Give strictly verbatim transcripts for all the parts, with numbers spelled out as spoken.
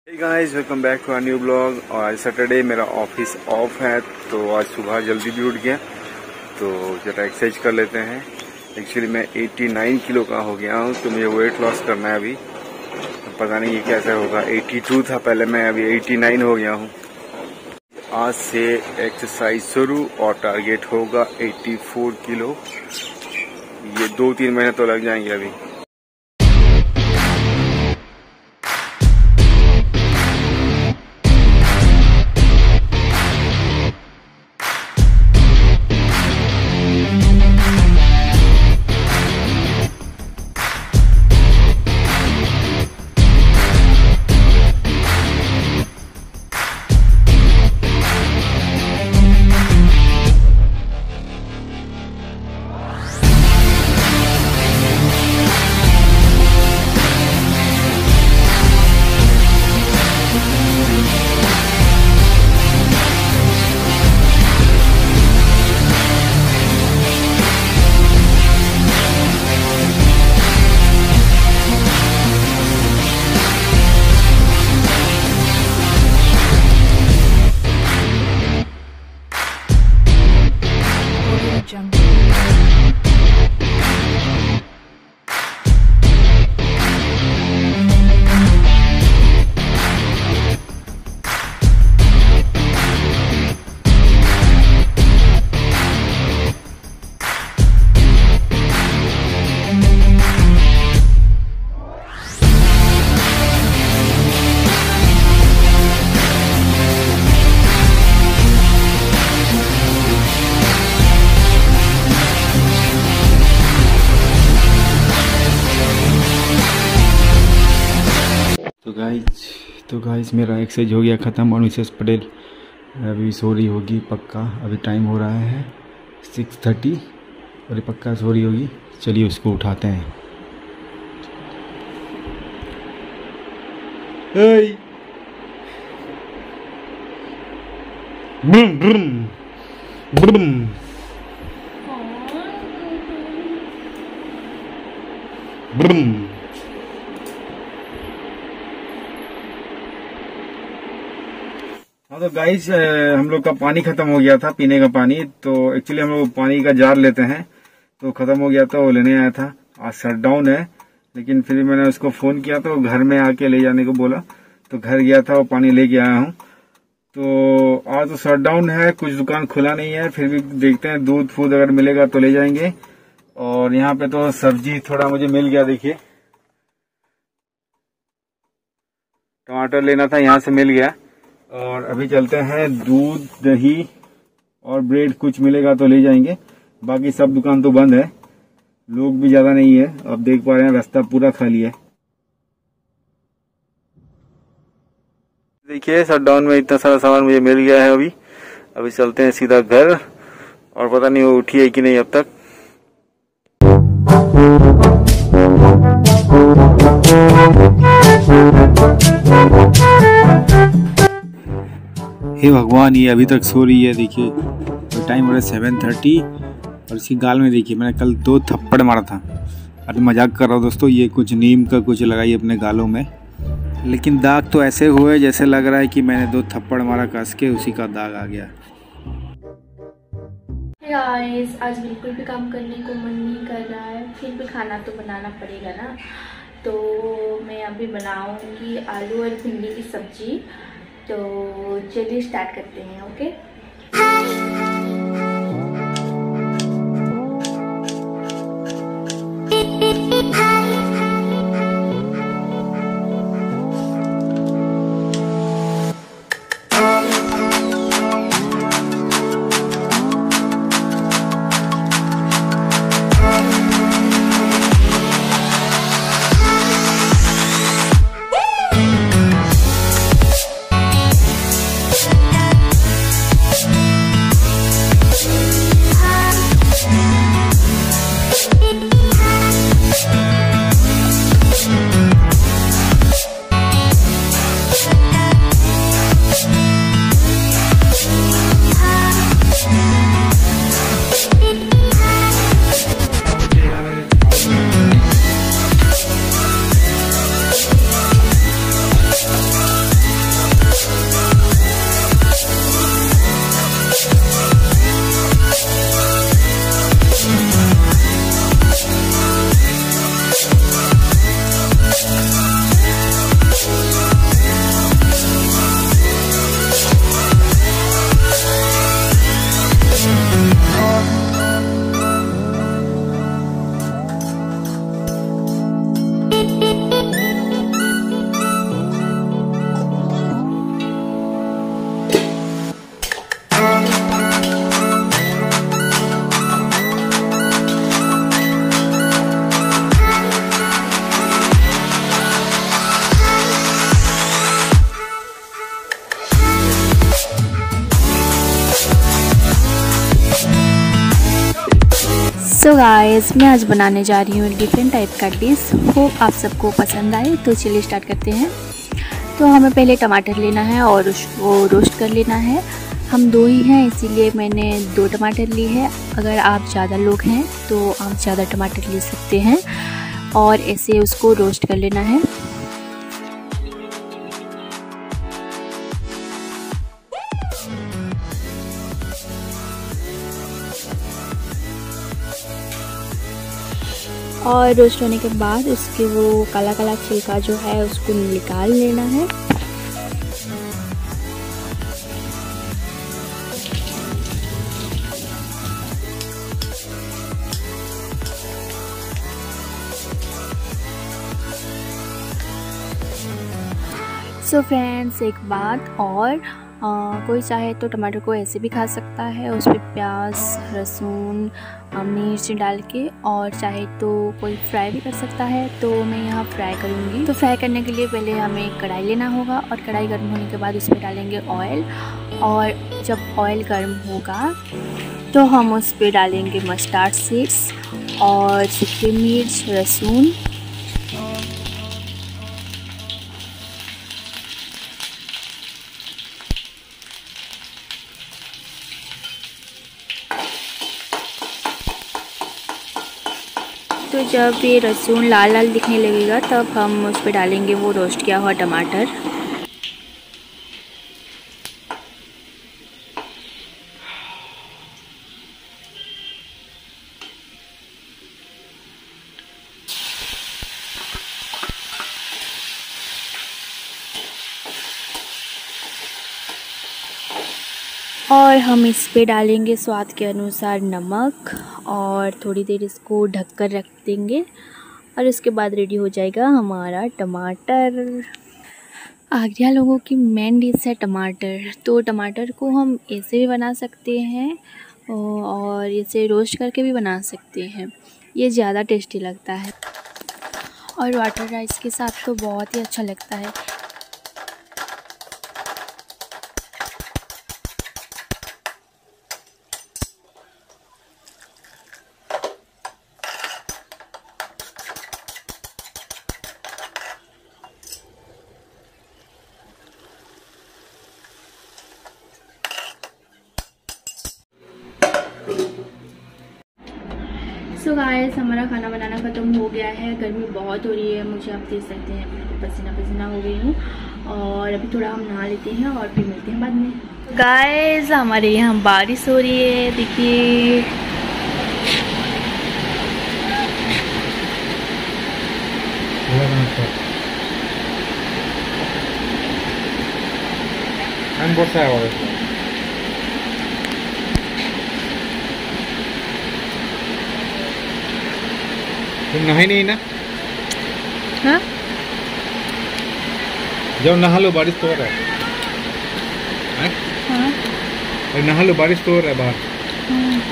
Hey guys, welcome back to our new blog. और आज Saturday, मेरा ऑफिस ऑफ है तो आज सुबह जल्दी भी उठ गया तो जरा एक्सरसाइज कर लेते हैं। एक्चुअली मैं नवासी किलो का हो गया हूँ तो मुझे वेट लॉस करना है अभी। तो पता नहीं ये कैसे होगा। बयासी था पहले, मैं अभी नवासी हो गया हूँ। आज से एक्सरसाइज शुरू और टारगेट होगा चौरासी किलो। ये दो तीन महीने तो लग जाएंगे अभी। तो गाइस तो गाइस मेरा एक्सरसाइज हो गया ख़त्म और मिसेस पटेल अभी सो रही होगी पक्का। अभी टाइम हो रहा है सिक्स थर्टी और ये पक्का सो रही होगी। चलिए उसको उठाते हैं। hey! ब्रुम ब्रुम ब्रुम। ब्रुम। हाँ तो गाइस, हम लोग का पानी खत्म हो गया था, पीने का पानी। तो एक्चुअली हम लोग पानी का जार लेते हैं तो खत्म हो गया था, वो लेने आया था। आज शट डाउन है, लेकिन फिर मैंने उसको फोन किया तो घर में आके ले जाने को बोला तो घर गया था, वो पानी लेके आया हूँ। तो आज तो शट डाउन है, कुछ दुकान खुला नहीं है। फिर भी देखते हैं, दूध फूड अगर मिलेगा तो ले जाएंगे। और यहाँ पे तो सब्जी थोड़ा मुझे मिल गया। देखिए, टमाटर लेना था, यहाँ से मिल गया। और अभी चलते हैं, दूध दही और ब्रेड कुछ मिलेगा तो ले जाएंगे। बाकी सब दुकान तो बंद है, लोग भी ज्यादा नहीं है। अब देख पा रहे हैं रास्ता पूरा खाली है। देखिए, शटडाउन में इतना सारा सामान मुझे मिल गया है। अभी अभी चलते हैं सीधा घर। और पता नहीं वो उठी है कि नहीं अब तक। हे भगवान, ये अभी तक सो रही है। देखिए, तो टाइम हो रहा है सेवन थर्टी और इसकी गाल में देखिए, मैंने कल दो थप्पड़ मारा था। अरे मजाक कर रहा हूँ दोस्तों, ये कुछ नीम का कुछ लगाई अपने गालों में, लेकिन दाग तो ऐसे हुए जैसे लग रहा है कि मैंने दो थप्पड़ मारा कस के, उसी का दाग आ गया। गाइस, आज बिल्कुल भी काम करने को मन नहीं कर रहा है, फिर भी खाना तो बनाना पड़ेगा ना। तो मैं अभी बनाऊंगी आलू और भिंडी की सब्जी। तो चलिए स्टार्ट करते हैं। ओके, सो गाइस, मैं आज बनाने जा रही हूँ डिफरेंट टाइप का डिश। होप आप सबको पसंद आए। तो चलिए स्टार्ट करते हैं। तो हमें पहले टमाटर लेना है और उसको रोस्ट कर लेना है। हम दो ही हैं इसीलिए मैंने दो टमाटर ली है। अगर आप ज़्यादा लोग हैं तो आप ज़्यादा टमाटर ले सकते हैं और ऐसे उसको रोस्ट कर लेना है। और रोस्ट होने के बाद उसके वो काला काला छिलका जो है उसको निकाल लेना है। सो फ्रेंड्स, एक बात और, आ, कोई चाहे तो टमाटर को ऐसे भी खा सकता है, उस पर प्याज, लहसुन, मिर्च डाल के, और चाहे तो कोई फ्राई भी कर सकता है। तो मैं यहाँ फ्राई करूँगी। तो फ्राई करने के लिए पहले हमें कढ़ाई लेना होगा और कढ़ाई गर्म होने के बाद उस पर डालेंगे ऑयल। और जब ऑयल गर्म होगा तो हम उस पर डालेंगे मस्टर्ड सीड्स और सूखी मिर्च, लहसुन, तो जब ये लहसुन लाल लाल दिखने लगेगा तब हम उस पर डालेंगे वो रोस्ट किया हुआ टमाटर। और हम इस पे डालेंगे स्वाद के अनुसार नमक और थोड़ी देर इसको ढककर रख देंगे और उसके बाद रेडी हो जाएगा हमारा टमाटर। आगरा लोगों की मेन डिश है टमाटर। तो टमाटर को हम ऐसे भी बना सकते हैं और इसे रोस्ट करके भी बना सकते हैं। ये ज़्यादा टेस्टी लगता है और वाटर राइस के साथ तो बहुत ही अच्छा लगता है। सो गाइस, हमारा खाना बनाना ख़त्म हो गया है। गर्मी बहुत हो रही है, मुझे आप देख सकते हैं बिल्कुल पसीना पसीना हो गई हूँ। और अभी थोड़ा हम नहा लेते हैं और फिर मिलते हैं बाद में। गाइस, हमारे यहाँ बारिश हो रही है, देखिए। तुम नहाई नहीं ना? हाँ? जब नहा लो, बारिश तो हो रहा है। हाँ? अरे नहा लो, बारिश तो हो रहा है बाहर। हाँ।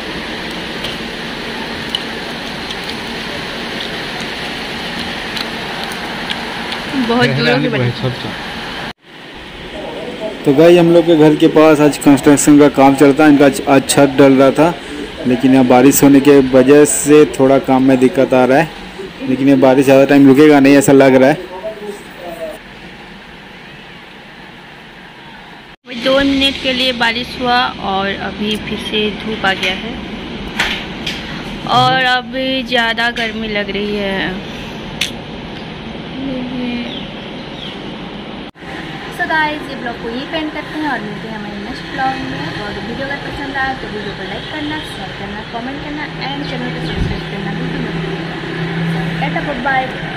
बहुत दूर से। तो गाइस, हम लोग के घर के पास आज कंस्ट्रक्शन का काम चलता है। इनका आज छत डल रहा था, लेकिन यहाँ बारिश होने के वजह से थोड़ा काम में दिक्कत आ रहा है। लेकिन ये बारिश ज़्यादा टाइम रुकेगा नहीं, ऐसा लग रहा है। दो मिनट के लिए बारिश हुआ और अभी फिर से धूप आ गया है और अब ज़्यादा गर्मी लग रही है। सो गाइस, ये ब्लॉग को यही पेंट करते हैं और मिलते हैं हमारे नेक्स्ट ब्लॉग में। और वीडियो अगर पसंद आया तो वीडियो को लाइक करना, शेयर करना, कमेंट करना एंड चैनल को सब्सक्राइब करना बिल्कुल मत भूलिएगा। बाय।